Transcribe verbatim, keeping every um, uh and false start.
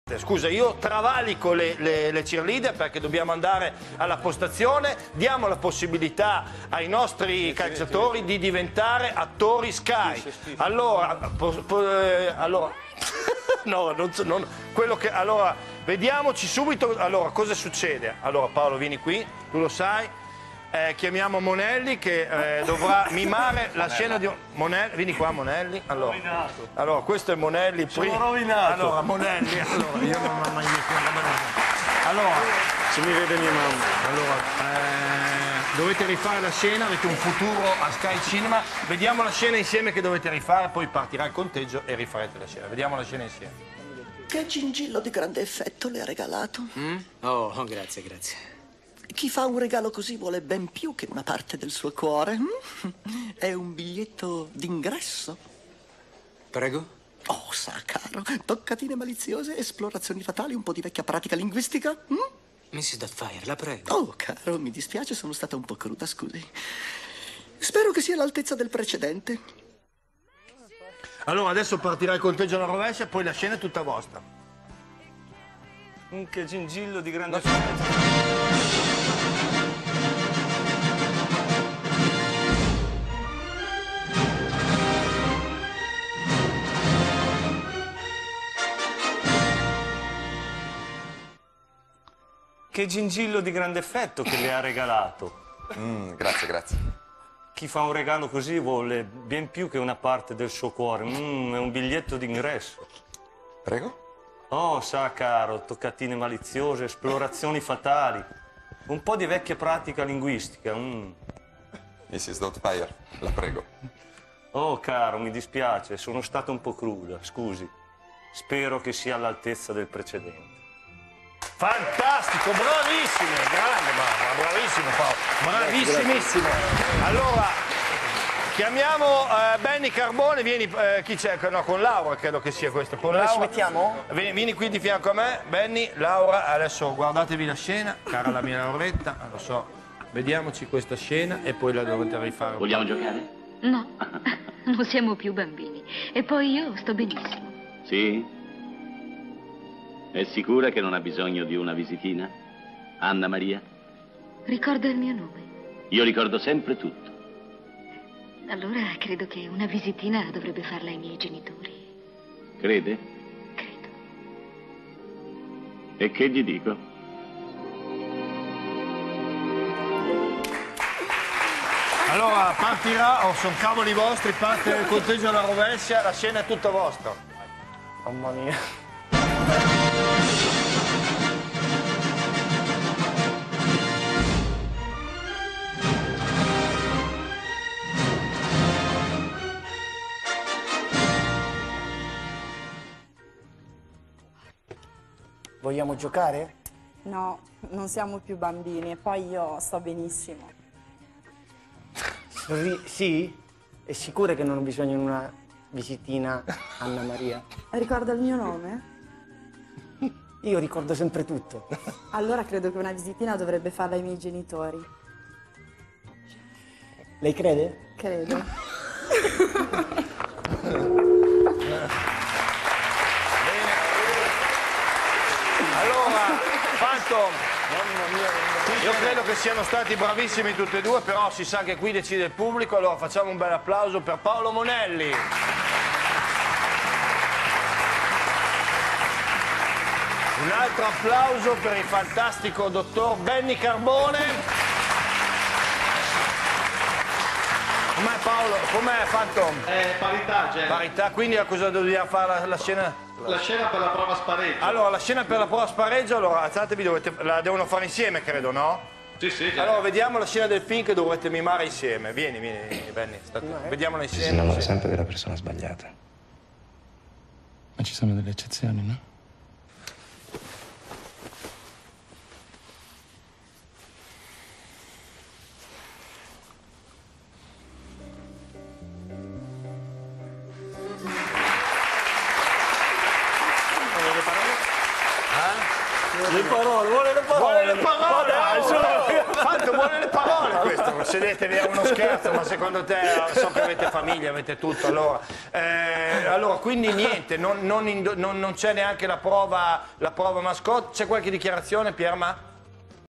Scusa, io travalico le, le, le cheerleader perché dobbiamo andare alla postazione, diamo la possibilità ai nostri calciatori di diventare attori Sky. Allora, po, po, eh, allora no, non, non, quello che, allora, vediamoci subito, allora, cosa succede? Allora, Paolo, vieni qui, tu lo sai. Eh, chiamiamo Monelli che eh, dovrà mimare la scena di Monelli. Vieni qua, Monelli. Allora, allora questo è Monelli. Sono rovinato. Allora, Monelli. Allora, io non ho mai visto. Allora, se mi vede mia mamma. Allora, eh, dovete rifare la scena, avete un futuro a Sky Cinema. Vediamo la scena insieme che dovete rifare, poi partirà il conteggio e rifarete la scena. Vediamo la scena insieme. Che gingillo di grande effetto le ha regalato? Mm? Oh, oh, grazie, grazie. Chi fa un regalo così vuole ben più che una parte del suo cuore. È un biglietto d'ingresso. Prego? Oh, sa, caro, toccatine maliziose, esplorazioni fatali, un po' di vecchia pratica linguistica. Mm? missus Doubtfire, la prego. Oh, caro, mi dispiace, sono stata un po' cruda, scusi. Spero che sia all'altezza del precedente. Allora, adesso partirà il conteggio alla rovescia e poi la scena è tutta vostra. Mm, che gingillo di grande effetto. Che gingillo di grande effetto che le ha regalato. Mm, grazie, grazie. Chi fa un regalo così vuole ben più che una parte del suo cuore. Mm, è un biglietto d'ingresso. Prego? Oh, sa, caro, toccatine maliziose, esplorazioni fatali. Un po' di vecchia pratica linguistica. Mm. missus Doubtfire, la prego. Oh, caro, mi dispiace, sono stata un po' cruda, scusi. Spero che sia all'altezza del precedente. Fantastico, bravissimo, grande, bravo, bravissimo Paolo, bravissimissimo. Allora, chiamiamo eh, Benny Carbone, vieni, eh, chi c'è? No, con Laura credo che sia questo. Con Dove Laura. ci mettiamo? Vieni, vieni qui di fianco a me, Benny, Laura, adesso guardatevi la scena, cara la mia Lauretta, lo so, vediamoci questa scena e poi la dovete rifare. Vogliamo giocare? No, non siamo più bambini. E poi io sto benissimo. Sì? È sicura che non ha bisogno di una visitina? Anna Maria? Ricorda il mio nome. Io ricordo sempre tutto. Allora credo che una visitina dovrebbe farla ai miei genitori. Crede? Credo. E che gli dico? Allora, partirà, oh, sono cavoli vostri, parte il conteggio alla rovescia, la scena è tutta vostra. Mamma mia. Vogliamo giocare? No, non siamo più bambini e poi io sto benissimo. Ri- sì? È sicura che non ho bisogno di una visitina, Anna Maria? Ricorda il mio nome? Io ricordo sempre tutto. Allora credo che una visitina dovrebbe farla ai miei genitori. Lei crede? Credo. Allora, Phantom, io credo che siano stati bravissimi tutti e due, però si sa che qui decide il pubblico, allora facciamo un bel applauso per Paolo Monelli. Un altro applauso per il fantastico dottor Benny Carbone. Com'è Paolo? Com'è Phantom? È parità, Gen. Parità, quindi a cosa dobbiamo fare la, la scena? La scena per la prova spareggio. Allora, la scena per la prova spareggio, allora alzatevi, dovete, la devono fare insieme, credo, no? Sì, sì, Gen. Allora, vediamo la scena del film che dovrete mimare insieme. Vieni, vieni, vieni Benny, sta tu. Vediamola Ci si insieme. innamora Sì. sempre della persona sbagliata. Ma ci sono delle eccezioni, no? Le parole, vuole le parole. Vuole le parole, Dai, su. Tanto vuole le parole questo, sedetevi a uno scherzo, ma secondo te so che avete famiglia, avete tutto, allora, eh, allora quindi niente, non, non, indo- non- non c'è neanche la prova, la prova mascotte, c'è qualche dichiarazione Pierma?